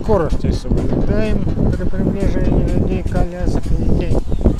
скорости соблюдаем при приближении людей, колясок и детей.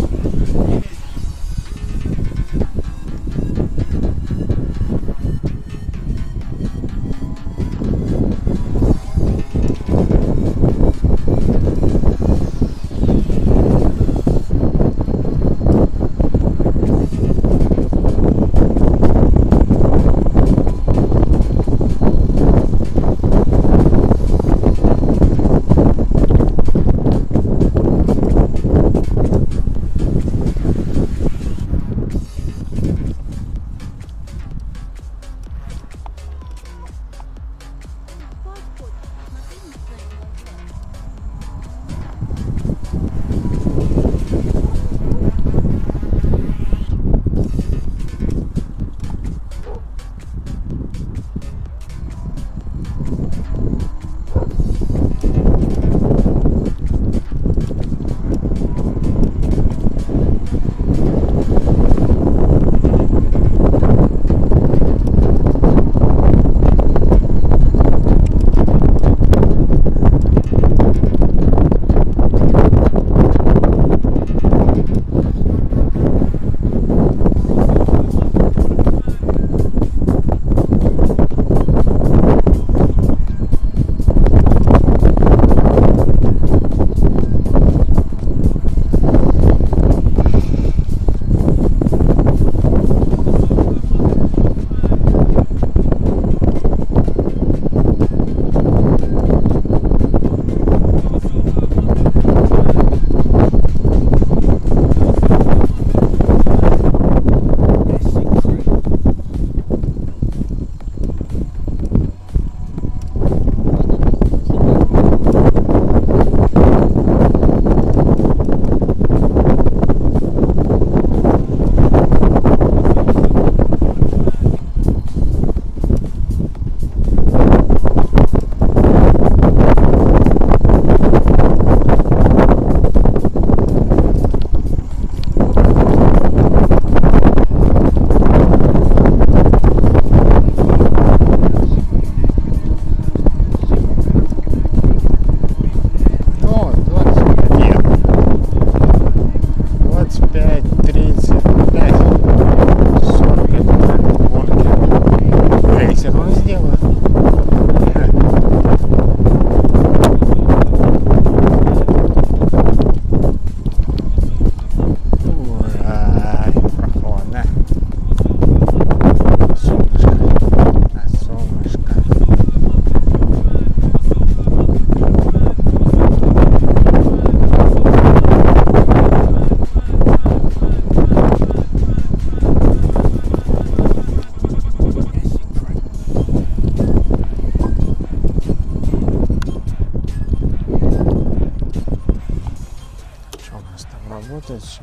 Работает все.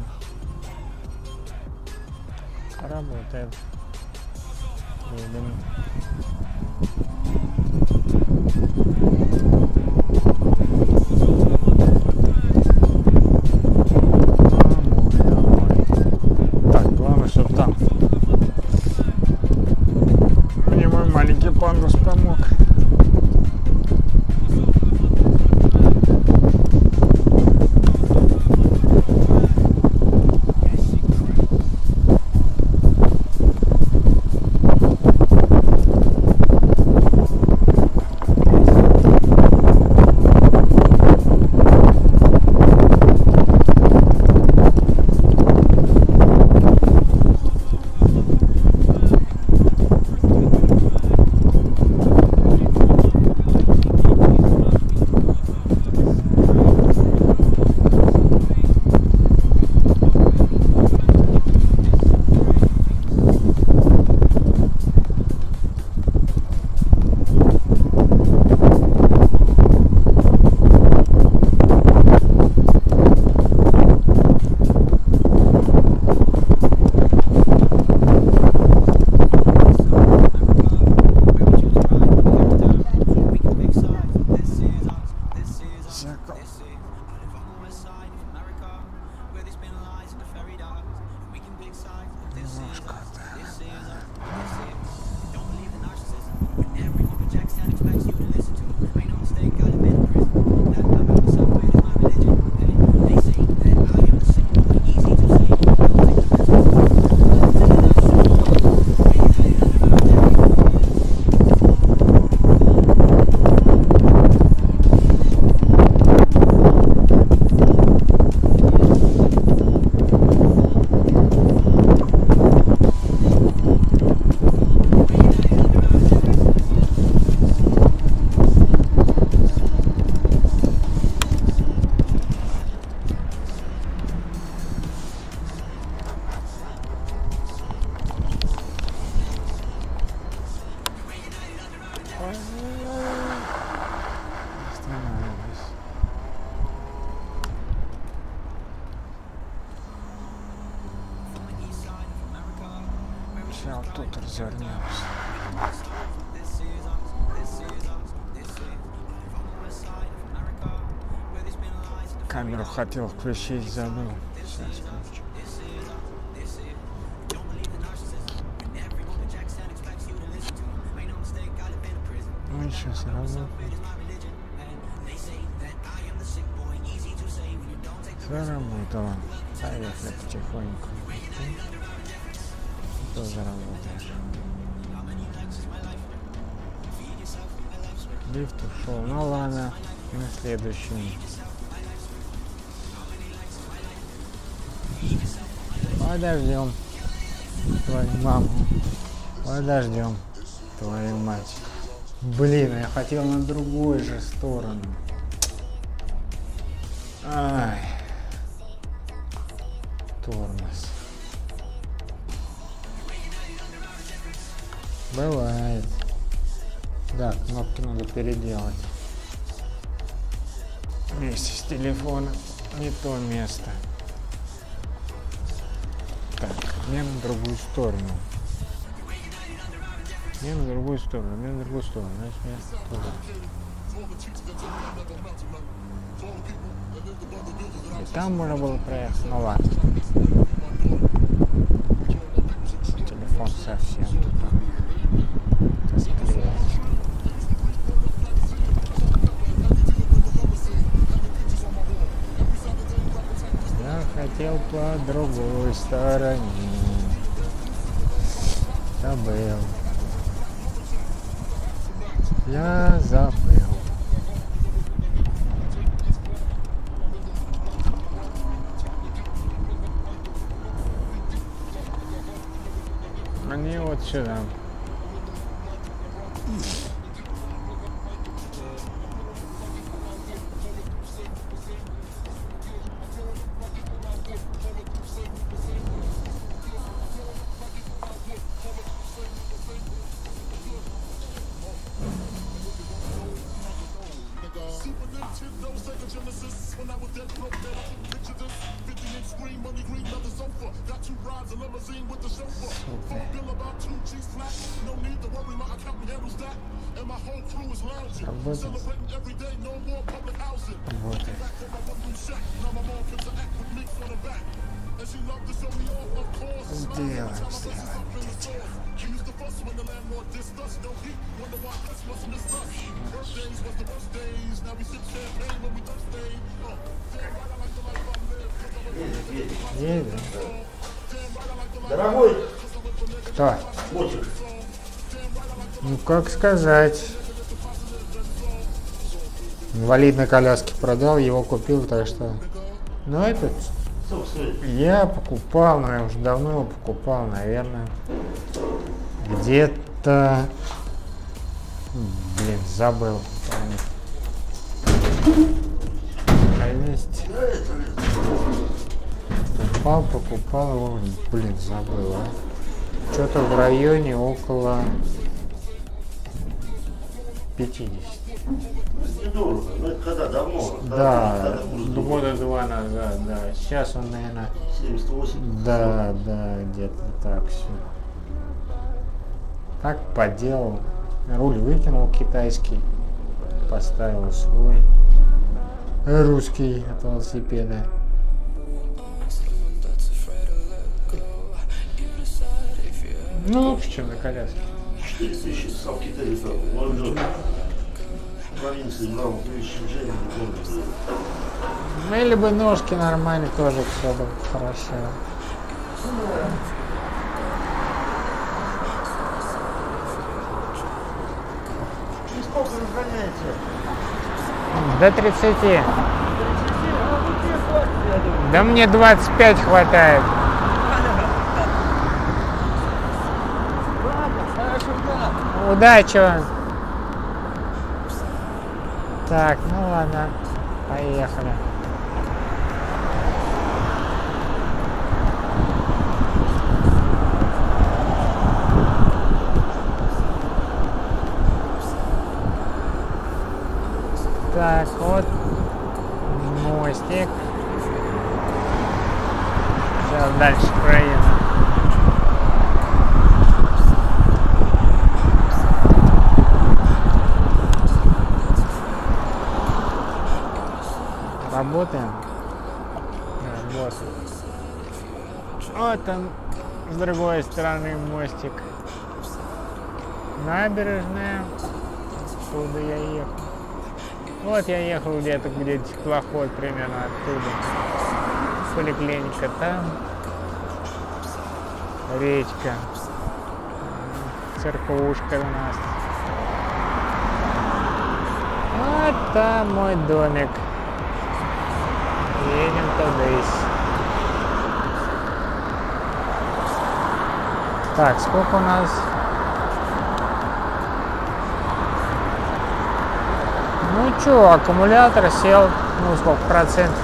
Работает. Так, главное, чтобы там мне мой маленький пандус помог. Остановились. Сейчас тут развернемся. Камеру хотел включить, забыл. Сейчас включу. Ну ничего, сработало. Заработало. Поехали потихоньку. Тоже работает. Лифт ушел. Ну ладно, на следующем. Подождем твою маму. Подождем твою мать. Блин, я хотел на другой же сторону. Ай. Тормоз. Бывает. Да, кнопки надо переделать. Вместе с телефоном не то место. Так, мне на другую сторону. Мне на другую сторону, мне на другую сторону. Значит, мне туда. И там можно было проехать, ну ладно. Телефон совсем туда. Я хотел по другой стороне. Забыл. Я забыл. Они вот сюда. Дорогой, Что? ботик. Ну как сказать. Инвалидной коляски продал, его купил, так что. Ну этот я покупал, но я уже давно его покупал, наверное. Где-то. Блин, забыл. А есть. Покупал его, блин, забыл, а. Что-то в районе около 50. Недорого, но это когда давно? Да, года два назад, да. Сейчас он, наверное, 78. да, где-то так все. Так поделал. Руль выкинул китайский, поставил свой русский от велосипеда. Ну, лучше, чем на коляске. 4000 сам в Китае летал. Он же в провинции брал, в Шэньчжэне, не помню. Ну, или бы ножки нормально, тоже все было хорошо. И сколько вы гоняете? До 30. Да мне 25 хватает. Удачи вам. Так, ну ладно, поехали. Так, вот мостик. Сейчас дальше проеду. Работаем? Работаем. Вот он, с другой стороны мостик. Набережная. Оттуда я ехал. Вот я ехал где-то, где теплоход примерно оттуда. Поликлиника там. Речка. Церквушка у нас. Вот там мой домик. Едем туда. Так, сколько у нас? Ну чё, аккумулятор сел, ну сколько процентов?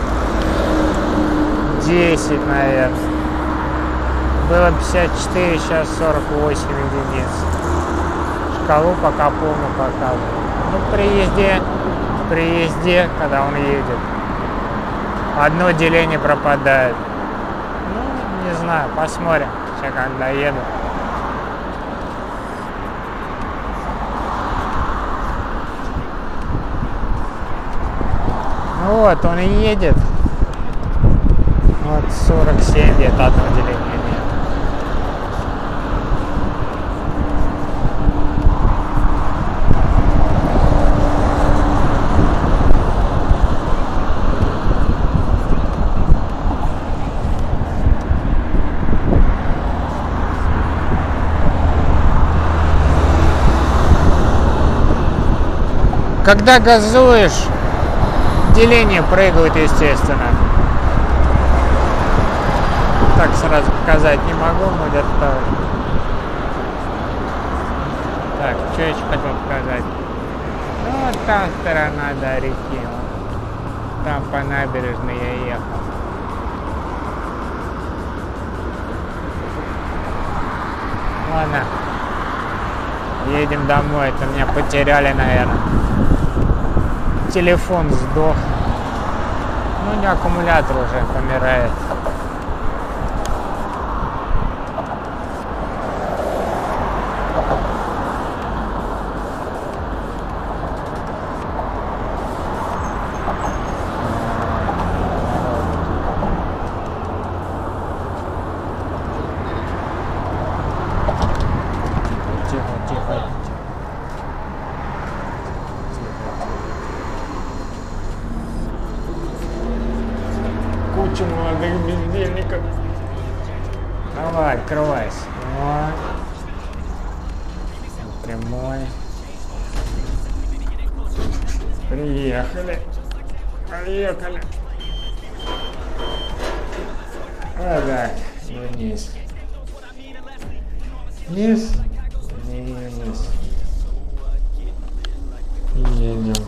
10, наверное. Было 54, сейчас 48 единиц. Шкалу пока полную показывает. Ну, при езде, когда он едет, одно деление пропадает. Ну, не знаю, посмотрим, сейчас когда еду. Ну вот, он и едет. Вот 47 где-то, одно деление нет. Когда газуешь, деление прыгает, естественно. Так сразу показать не могу, но где-то... Так, что я еще хотел показать? Ну, вот та сторона до реки. Там по набережной я ехал. Ладно. Едем домой. Это меня потеряли, наверное. Телефон сдох. Ну, не аккумулятор уже помирает. Куча молодых бездельников. Давай, открывайся. Вот. Прямой. Приехали. Поехали. Вот так. И вниз. Вниз. И вниз. И едем.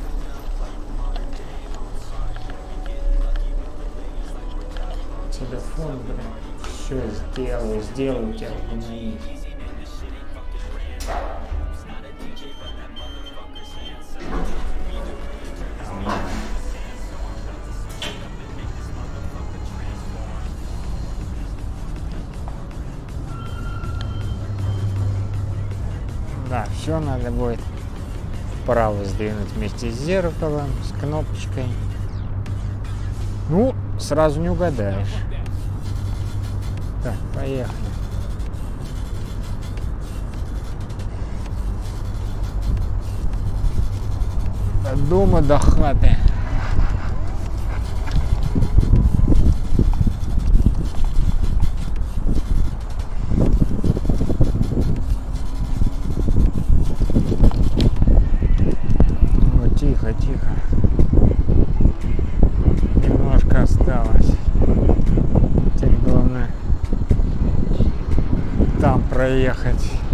Телефон, блин, все сделаю тебя угомонить. Да, все надо будет вправо сдвинуть вместе с зеркалом, с кнопочкой. Ну, сразу не угадаешь. Так, поехали. От дома до хаты. Вот, тихо, тихо. Немножко осталось. Теперь главное там проехать.